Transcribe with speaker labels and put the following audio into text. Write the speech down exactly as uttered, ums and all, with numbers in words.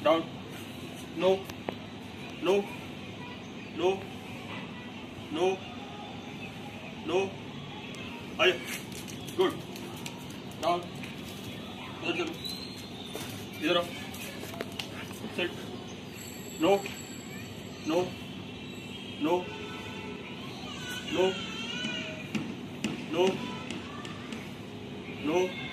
Speaker 1: down, no no no no no, आइए, good, down, इधर चलो, इधर आओ, set, no no no no no no